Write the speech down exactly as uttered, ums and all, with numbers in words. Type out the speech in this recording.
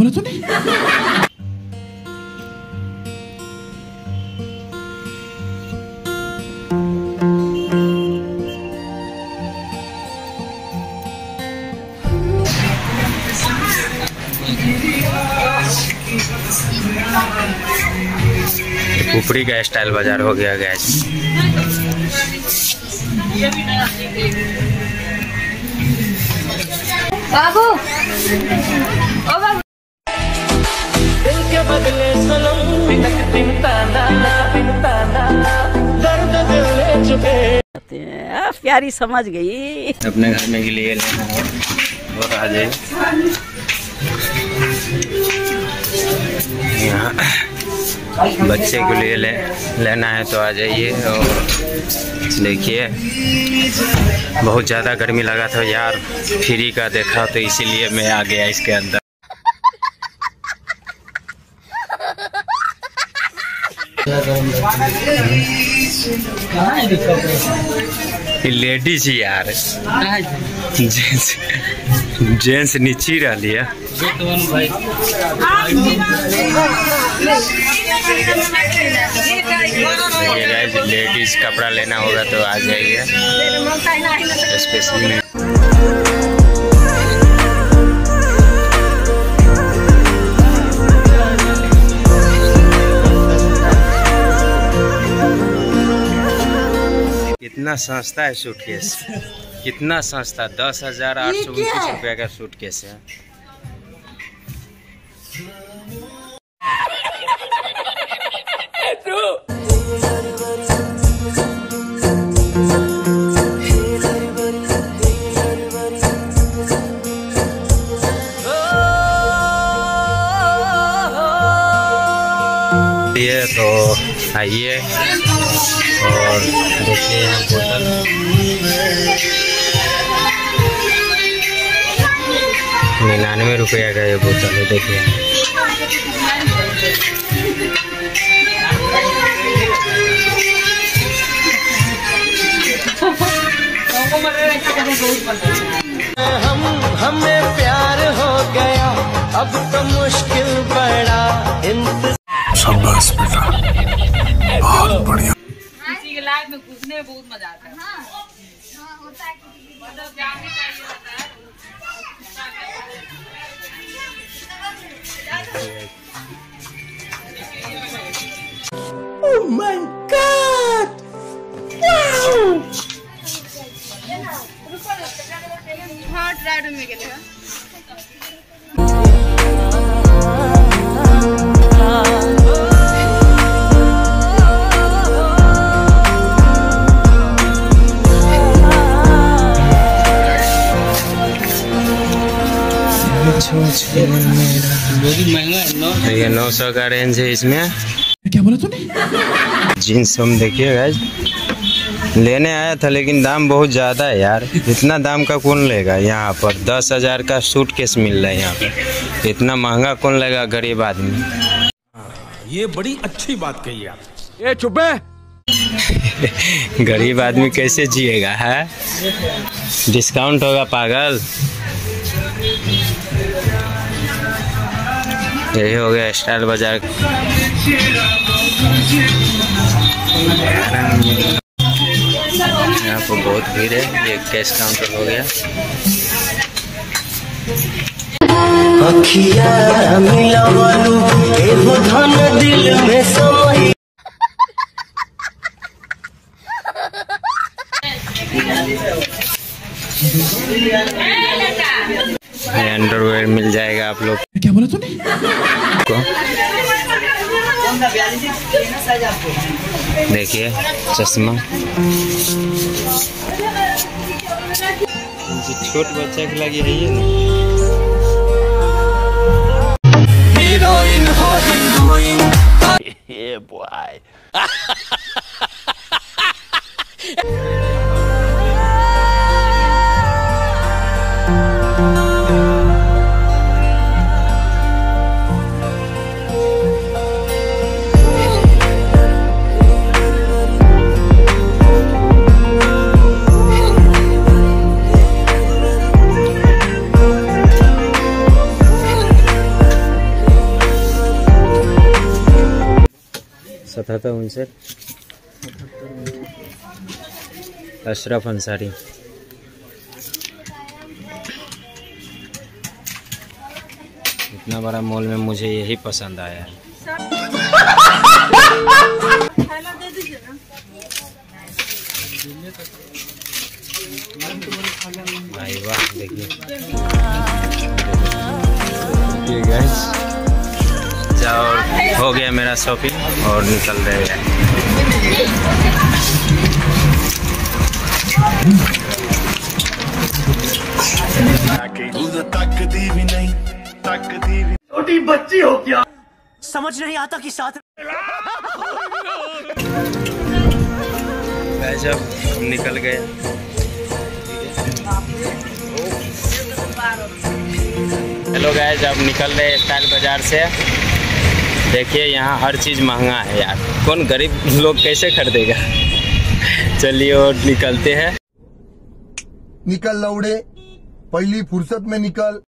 बोला तूने? ऊपरी का स्टाइल बाजार हो गया गैस। बाबू, ओ बाबू। दिल के बदले सनम बिनक दिन ताना बिन ताना दर्द दिल ले चुके। प्यारी समझ गई। अपने घर में के लिए लेना है और आ जाए यहाँ बच्चे के लिए ले, लेना है तो आ जाइए। और देखिए बहुत ज़्यादा गर्मी लगा था यार, फ्री का देखा तो इसीलिए मैं आ गया इसके अंदर। लेडीज यार, जेंट्स जेंट्स नीचे रह लिया। लेडीज कपड़ा लेना होगा तो आ जाइए स्पेशली। कितना सस्ता है सूटकेस, कितना सस्ता, दस हजार आठ सौ उनतीस रुपया का सूटकेस है। ये तो आइए और देखिए यहाँ बोतल निन्यानवे रुपया का ये बोतल है। देखिए हम हमें प्यार हो गया अब तो मुश्किल बड़ा इंतजार। शाबाश बेटा, बहुत बढ़िया। किसी के लाइफ में घुसने में बहुत मजा आता है। हाँ, हाँ, होता है कि मतलब जानने चाहिए होता है। Oh my God! Wow! हाँ, ट्राई रूम में गए हैं। ये नौ सौ का रेंज है इसमें। क्या बोला तूने? जीन्स हम देखिए गाइस, लेने आया था लेकिन दाम बहुत ज़्यादा है यार। इतना दाम का कौन लेगा यहाँ पर? दस हजार का सूटकेस मिल रहा है यहाँ पर, इतना महंगा कौन लेगा गरीब आदमी। ये बड़ी अच्छी बात कही आप। ये चुप है। गरीब आदमी कैसे जिएगा है? डिस्काउंट होगा पागल। यही हो गया स्टाइल बाजार। यहाँ पर बहुत भीड़ है। ये कैश काउंटर हो गया। अखिया मिलावलू एहो धन दिल में समय। अंडरवेयर मिल जाएगा आप लोग क्या बोला तूने? को। देखिए चश्मा, छोट बच्चा के लगी है ये ना। हीरोइन हो हीरोइन। ये बॉय। पचहत्तर उनसठ अशरफ अंसारी। इतना बड़ा मॉल में मुझे यही पसंद आया है। भाई वाह, देखिए गाइस, जाओ हो गया मेरा शॉपिंग और निकल रहे हैं। छोटी बच्ची हो क्या, समझ नहीं आता कि साथ जब हम निकल गए। हेलो गाइस, अब निकल रहे स्टाइल बाजार से। देखिए यहाँ हर चीज़ महंगा है यार, कौन गरीब लोग कैसे खरीदेगा। चलिए और निकलते हैं। निकल लौड़े, पहली फुर्सत में निकल।